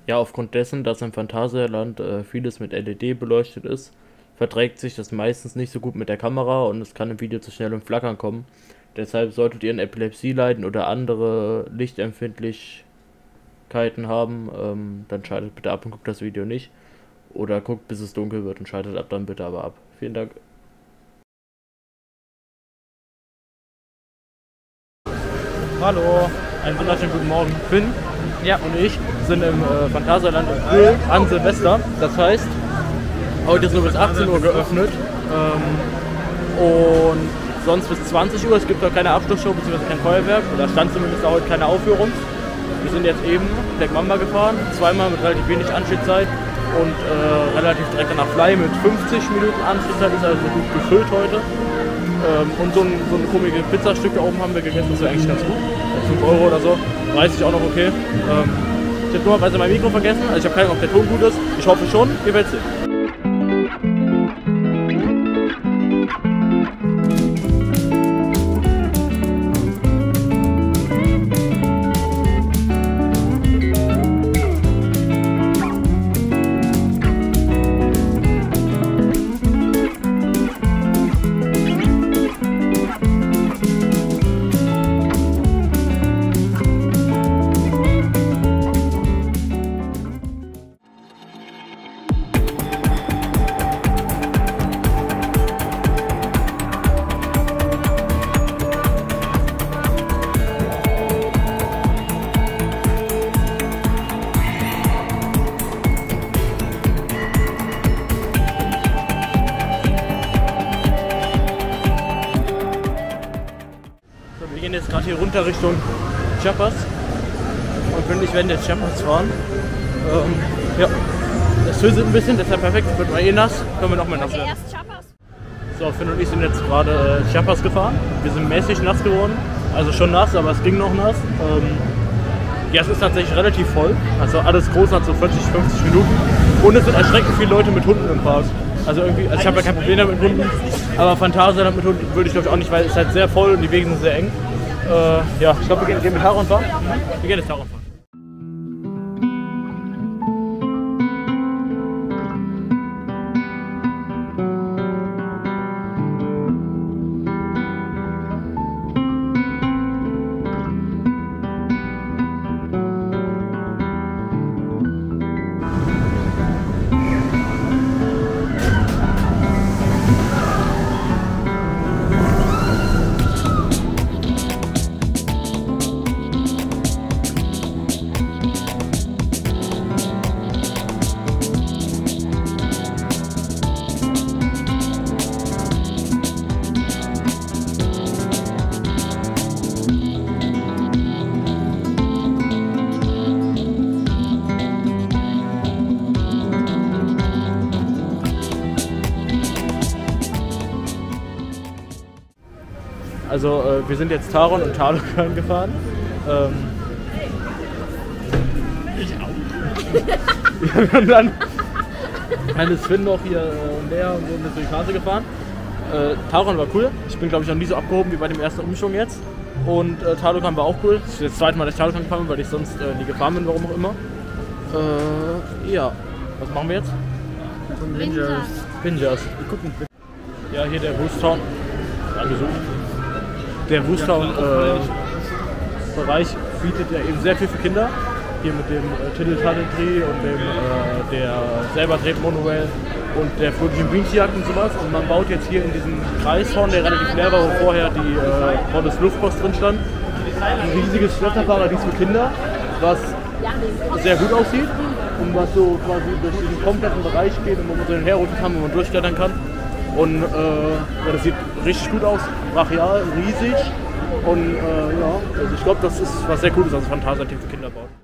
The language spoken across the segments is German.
Ja, aufgrund dessen, dass im Phantasialand vieles mit LED beleuchtet ist, verträgt sich das meistens nicht so gut mit der Kamera und es kann im Video zu schnell und Flackern kommen. Deshalb solltet ihr an Epilepsie leiden oder andere Lichtempfindlichkeiten haben, dann schaltet bitte ab und guckt das Video nicht. Oder guckt, bis es dunkel wird und schaltet ab dann bitte aber ab. Vielen Dank. Hallo, einen wunderschönen guten Morgen. Finn und ich sind im Phantasialand in Köln an Silvester. Das heißt, heute ist nur bis 18 Uhr geöffnet und sonst bis 20 Uhr. Es gibt noch keine Abschlussshow bzw. kein Feuerwerk oder stand zumindest da heute keine Aufführung. Wir sind jetzt eben Black Mamba gefahren, zweimal mit relativ wenig Anstehzeit und relativ direkt danach Fly mit 50 Minuten Anstehzeit, ist also gut gefüllt heute. Und so ein komische Pizzastück da oben haben wir gegessen, das ist eigentlich ganz gut. 5 Euro oder so, 30 auch noch okay. Ich habe nur mein Mikro vergessen, also ich habe keine Ahnung, ob der Ton gut ist. Ich hoffe schon, ihr werdet sehen. Wir gehen jetzt gerade hier runter Richtung Chiapas und Finn und ich werden jetzt Chiapas fahren. Ja, es füßelt ein bisschen, deshalb perfekt, wird mal eh nass, können wir noch mal nass werden. So, Finn und ich sind jetzt gerade Chiapas gefahren. Wir sind mäßig nass geworden, also schon nass, aber es ging noch nass. Ja, es ist tatsächlich relativ voll, also alles groß hat so 40, 50 Minuten und es sind erschreckend viele Leute mit Hunden im Park. Also irgendwie, also ich habe ja kein Problem damit mit Hunden, aber Phantasialand mit Hunden würde ich glaube ich auch nicht, weil es ist halt sehr voll und die Wege sind sehr eng. Ja, ich glaube wir gehen mit Taron fahren. Wir gehen jetzt Taron fahren. Also wir sind jetzt Taron und Talokan gefahren. Ich auch. Wir haben dann ist Finn noch hier näher und so durch die Straße gefahren. Taron war cool. Ich bin glaube ich noch nie so abgehoben wie bei dem ersten Umschwung jetzt. Und Talokan war auch cool. Das ist das zweite Mal, dass ich Talokan gefahren bin, weil ich sonst nie gefahren bin, warum auch immer. Ja, was machen wir jetzt? Pinjas. Wir gucken. Ja, hier der Boostown. Angesucht. Der Boostown-Bereich bietet ja eben sehr viel für Kinder. Hier mit dem Tiddle-Taddle-Tree und dem der selber dreht Monorail und der fröhlichen Beansjagd und sowas. Und man baut jetzt hier in diesem Kreishorn, der relativ leer war, wo vorher die Rolles Luftpost drin stand, ein riesiges Schmetterparadies für Kinder, was sehr gut aussieht und was so quasi durch diesen kompletten Bereich geht und wo man so hinherrutschen kann, wo man durchklettern kann. Und ja, das sieht richtig gut aus, brachial, riesig und ja, also ich glaube, das ist was sehr Cooles, was Phantasialand für Kinder baut.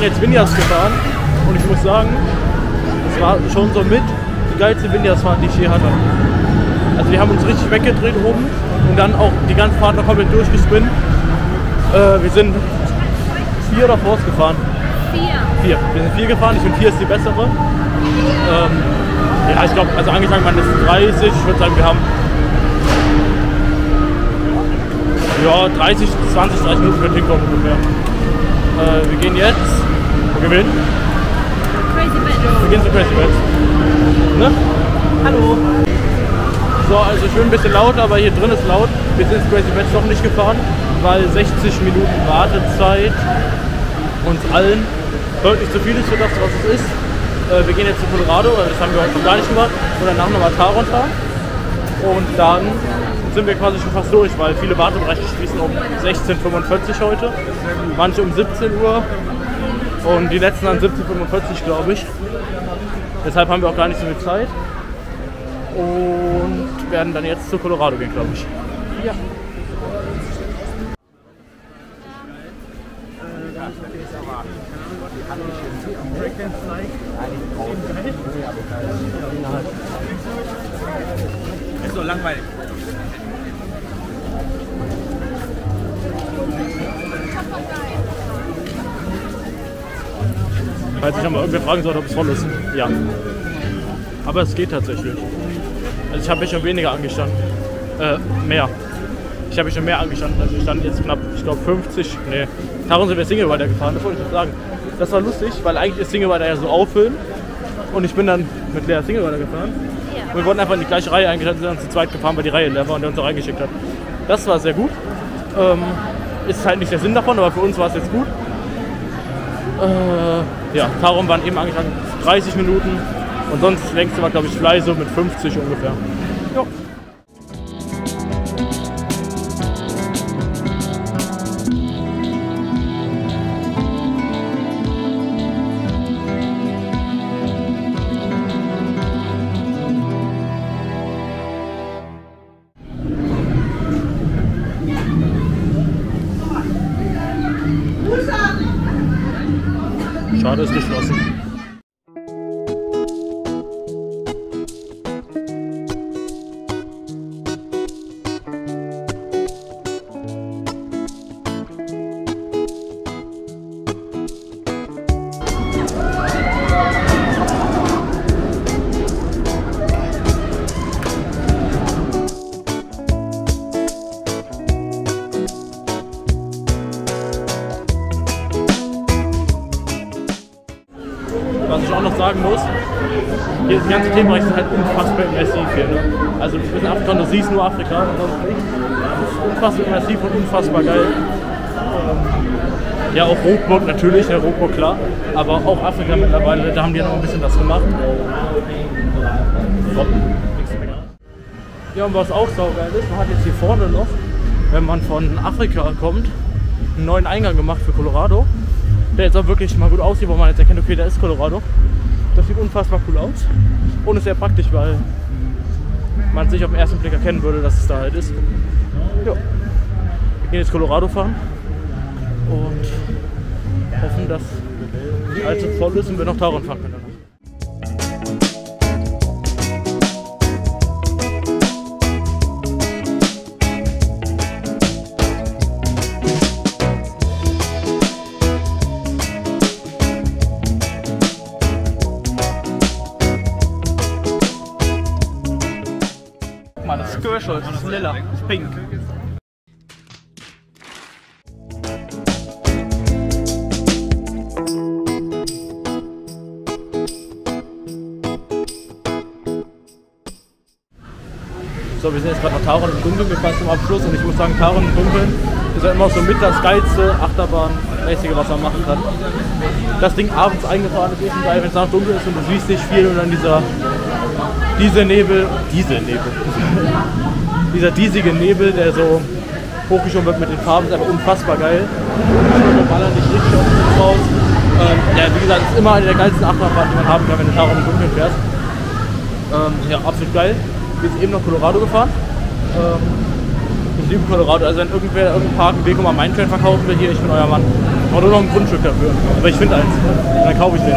sind jetzt Vinyas gefahren und ich muss sagen, das war schon so mit die geilste Vinyas-Fahrt, die ich je hatte. Also wir haben uns richtig weggedreht oben und dann auch die ganze Fahrt noch komplett durchgesprintet. Wir sind 4 oder Force gefahren. 4. Wir sind 4 gefahren, ich finde 4 ist die bessere. Ja, ich glaube, also angefangen waren es 30, ich würde sagen, wir haben ja, 30 Minuten für den hinkommen ungefähr. Wir gehen jetzt, wo gehen wir hin? Crazy Bed. Wir gehen zu Crazy Bed. Ne? Hallo! So, also schön ein bisschen laut, aber hier drin ist laut. Wir sind ins Crazy Bed noch nicht gefahren, weil 60 Minuten Wartezeit uns allen deutlich zu viel ist für das, was es ist. Wir gehen jetzt zu Colorado, das haben wir heute noch gar nicht gemacht, und danach nochmal Taron fahren. Und dann sind wir quasi schon fast durch, weil viele Wartebereiche schließen um 16:45 Uhr heute, manche um 17 Uhr und die letzten dann 17:45 Uhr, glaube ich. Deshalb haben wir auch gar nicht so viel Zeit und werden dann jetzt zu Colorado gehen, glaube ich. Ja. Ist so langweilig. Falls ich nochmal irgendwer fragen sollte, ob es voll ist. Ja. Aber es geht tatsächlich. Also ich habe mich schon weniger angestanden. Mehr. Ich habe mich schon mehr angestanden. Also ich stand jetzt knapp, ich glaube 50. Nee. Taron sind wir Single Rider gefahren, das wollte ich noch sagen. Das war lustig, weil eigentlich ist Single Rider ja so auffüllen. Und ich bin dann mit Lea Single Rider gefahren. Und wir wurden einfach in die gleiche Reihe eingeteilt und sind dann zu zweit gefahren, weil die Reihe leer war und der uns auch reingeschickt hat. Das war sehr gut. Ist halt nicht der Sinn davon, aber für uns war es jetzt gut. Ja, Taron waren eben angefangen 30 Minuten und sonst das längste war, glaube ich, Fly so mit 50 ungefähr. Jo. Schade, ist geschlossen. Was ich auch noch sagen muss, hier das ganze Themenbereich ist halt unfassbar immersiv hier. Ne? Also du bist in Afrika und du siehst nur Afrika und sonst nichts. Das ist unfassbar immersiv und unfassbar geil. Ja, auch Rockburg natürlich, der Rockburg klar, aber auch Afrika mittlerweile, da haben die ja noch ein bisschen was gemacht. So. Ja, und was auch saugeil ist, man hat jetzt hier vorne noch, wenn man von Afrika kommt, einen neuen Eingang gemacht für Colorado. Der jetzt auch wirklich mal gut aussieht, wo man jetzt erkennt, okay, da ist Colorado. Das sieht unfassbar cool aus und ist sehr praktisch, weil man sich auf den ersten Blick erkennen würde, dass es da halt ist. Ja. Wir gehen jetzt Colorado fahren und hoffen, dass die alte voll ist und wir noch Taron fahren können. Das ist Kirschholz, das ist lila, das ist pink. So, wir sind jetzt gerade nach Taron im Dunkeln, wir fahren zum Abschluss und ich muss sagen, Taron im Dunkeln ist ja immer so mit das geilste Achterbahnmäßige, was man machen kann. Das Ding abends eingefahren ist eben geil, wenn es nach dunkel ist und du siehst nicht viel und dann dieser diesige Nebel, der so hochgeschoben wird mit den Farben, ist einfach unfassbar geil. Wir ballern nicht richtig auf den raus. Ja, wie gesagt, ist immer eine der geilsten Achterbahnfahrten, die man haben kann, wenn du Taron im Dunkeln fährst. Ja, absolut geil. Wir sind eben nach Colorado gefahren. Ich liebe Colorado, also wenn irgendwer irgendeinen Park einen Weg um Mindtrain verkaufen will, hier, ich bin euer Mann. brauche nur noch ein Grundstück dafür. Aber ich finde eins. Dann kaufe ich den.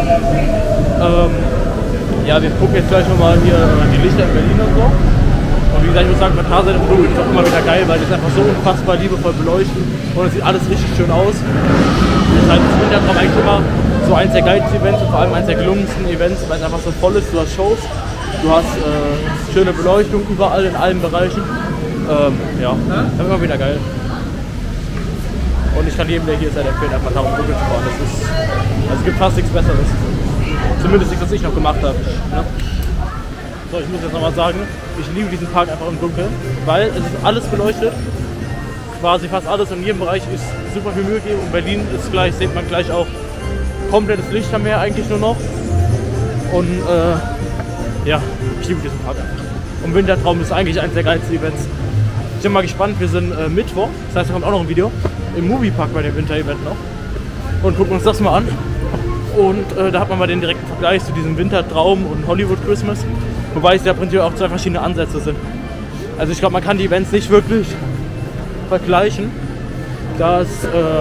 Ja, wir gucken jetzt gleich nochmal hier die Lichter in Berlin und so. Und wie gesagt, ich muss sagen, Tarzan im Dunkeln ist auch immer wieder geil, weil die es einfach so unfassbar liebevoll beleuchten. Und es sieht alles richtig schön aus. Deshalb ist Wintertraum eigentlich immer so eins der geilsten Events und vor allem eins der gelungensten Events, weil es einfach so voll ist. Du hast Shows, du hast schöne Beleuchtung überall in allen Bereichen. Ja, das ist immer wieder geil. Und ich kann jedem, der hier ist, empfehlen, einfach darum Dunkeln zu fahren. Also es gibt fast nichts Besseres. Zumindest nichts, was ich noch gemacht habe. Ne? So, ich muss jetzt nochmal sagen, ich liebe diesen Park einfach im Dunkeln, weil es ist alles beleuchtet. Quasi fast alles in jedem Bereich ist super viel Mühe gegeben. Und Berlin ist gleich, sieht man gleich auch komplettes Lichtermeer eigentlich nur noch. Und ja, ich liebe diesen Park einfach. Und Wintertraum ist eigentlich eines der geilsten Events. Ich bin mal gespannt, wir sind Mittwoch, das heißt, da kommt auch noch ein Video im Moviepark bei dem Winter-Event noch. Und gucken uns das mal an. Und da hat man mal den direkten Vergleich zu diesem Wintertraum und Hollywood Christmas. Wobei es ja prinzipiell auch zwei verschiedene Ansätze sind. Also ich glaube, man kann die Events nicht wirklich vergleichen. Da es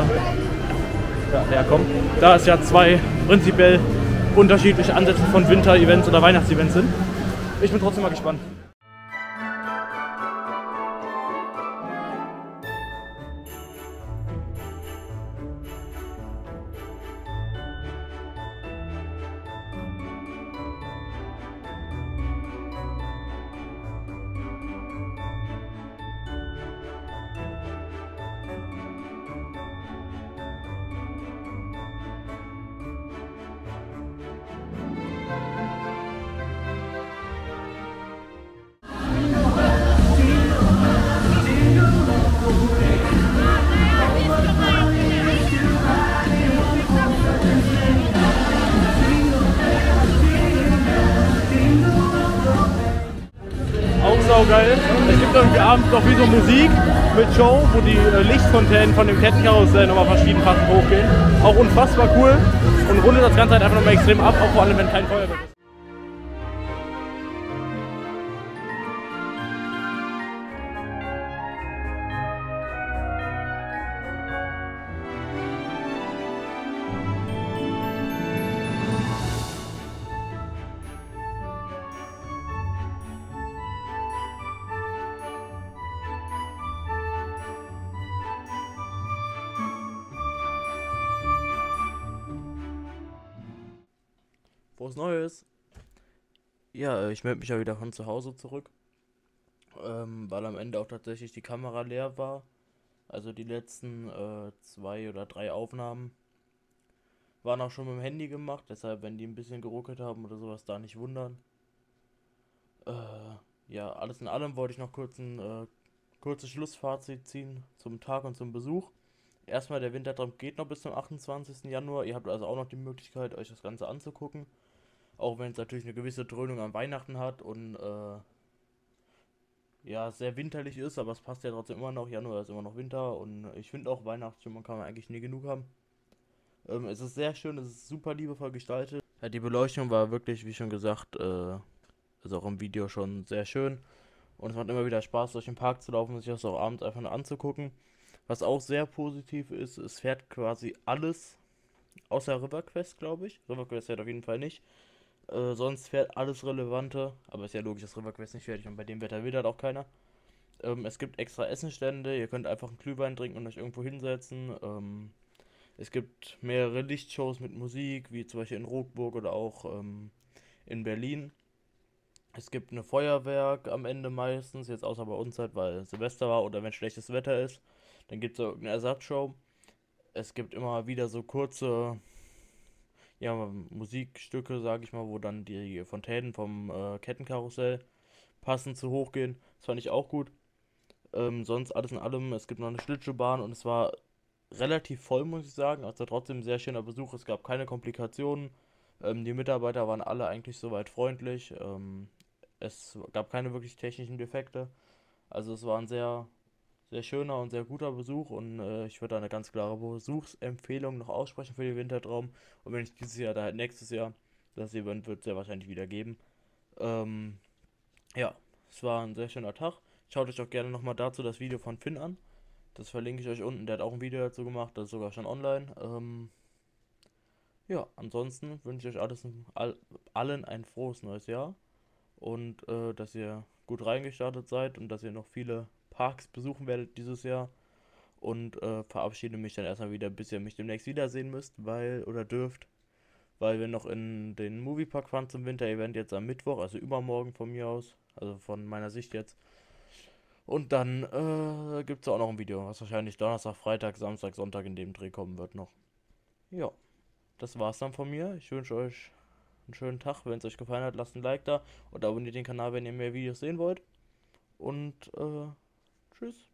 da es ja zwei prinzipiell unterschiedliche Ansätze von Winter-Events oder Weihnachts-Events sind. Ich bin trotzdem mal gespannt. Geil. Es gibt irgendwie abends noch wie so Musik mit Show, wo die Lichtfontänen von dem Kettenkarussell nochmal verschiedenfach hochgehen. Auch unfassbar cool und rundet das Ganze halt einfach nochmal extrem ab, auch vor allem wenn kein Feuerwerk ist. Frohes Neues! Ja, ich melde mich ja wieder von zu Hause zurück, weil am Ende auch tatsächlich die Kamera leer war. Also die letzten 2 oder 3 Aufnahmen waren auch schon mit dem Handy gemacht, deshalb wenn die ein bisschen geruckelt haben oder sowas, da nicht wundern. Ja, alles in allem wollte ich noch kurz ein kurzes Schlussfazit ziehen zum Tag und zum Besuch. Erstmal, der Wintertraum geht noch bis zum 28. Januar. Ihr habt also auch noch die Möglichkeit, euch das Ganze anzugucken. Auch wenn es natürlich eine gewisse Dröhnung an Weihnachten hat und ja, sehr winterlich ist, aber es passt ja trotzdem immer noch. Januar ist immer noch Winter und ich finde auch Weihnachtsstimmung kann man eigentlich nie genug haben. Es ist sehr schön, es ist super liebevoll gestaltet. Ja, die Beleuchtung war wirklich, wie schon gesagt, ist auch im Video schon sehr schön. Und es macht immer wieder Spaß, durch den Park zu laufen und sich das auch abends einfach nur anzugucken. Was auch sehr positiv ist, es fährt quasi alles, außer RiverQuest, glaube ich. RiverQuest fährt auf jeden Fall nicht. Sonst fährt alles Relevante, aber ist ja logisch, dass RiverQuest nicht fertig und bei dem Wetter will das auch keiner. Es gibt extra Essenstände, ihr könnt einfach einen Glühwein trinken und euch irgendwo hinsetzen. Es gibt mehrere Lichtshows mit Musik, wie zum Beispiel in Rockburg oder auch in Berlin. Es gibt eine Feuerwerk am Ende meistens, jetzt außer bei uns halt, weil Silvester war oder wenn schlechtes Wetter ist. Dann gibt es so irgendeine Ersatzshow. Es gibt immer wieder so kurze Musikstücke, sage ich mal, wo dann die Fontänen vom Kettenkarussell passend zu hochgehen. Das fand ich auch gut. Sonst alles in allem, es gibt noch eine Schlittschuhbahn und es war relativ voll, muss ich sagen. Also trotzdem ein sehr schöner Besuch. Es gab keine Komplikationen. Die Mitarbeiter waren alle eigentlich soweit freundlich. Es gab keine wirklich technischen Defekte. Also es war ein sehr, sehr schöner und sehr guter Besuch und ich würde da eine ganz klare Besuchsempfehlung noch aussprechen für den Wintertraum. Und wenn ich dieses Jahr, da halt nächstes Jahr, das Event wird es sehr wahrscheinlich wieder geben. Ja, es war ein sehr schöner Tag. Schaut euch auch gerne nochmal dazu das Video von Finn an. Das verlinke ich euch unten. Der hat auch ein Video dazu gemacht, das ist sogar schon online. Ja, ansonsten wünsche ich euch allen ein frohes neues Jahr und dass ihr gut reingestartet seid und dass ihr noch viele Parks besuchen werdet dieses Jahr. Und verabschiede mich dann erstmal wieder, bis ihr mich demnächst wiedersehen müsst, dürft, weil wir noch in den Moviepark fahren zum Winter-Event jetzt am Mittwoch, also übermorgen von mir aus, also von meiner Sicht jetzt. Und dann gibt es auch noch ein Video, was wahrscheinlich Donnerstag, Freitag, Samstag, Sonntag in dem Dreh kommen wird noch. Ja, das war's dann von mir. Ich wünsche euch einen schönen Tag. Wenn es euch gefallen hat, lasst ein Like da und abonniert den Kanal, wenn ihr mehr Videos sehen wollt. Und tschüss.